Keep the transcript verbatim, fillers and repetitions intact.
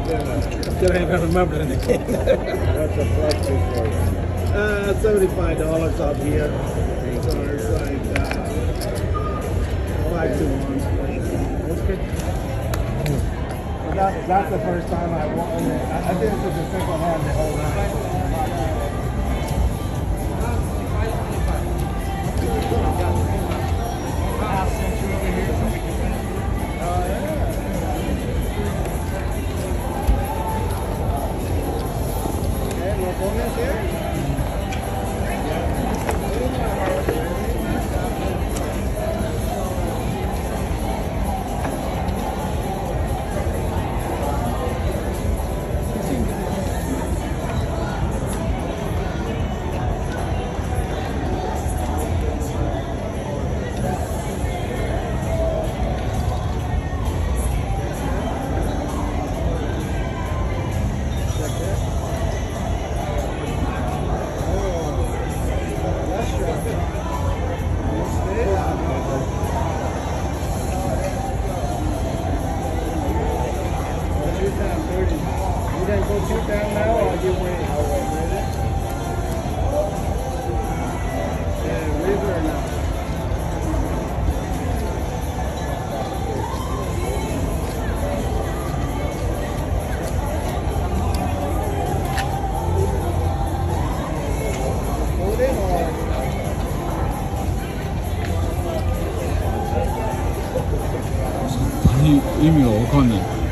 Still ain't gonna remember anything. What's a flexi for you? Uh, seventy-five dollars up here. So it's like uh, five to one. Okay. That, that's the first time I won. I, I think this is the second hand the whole night. 意味がわかんない。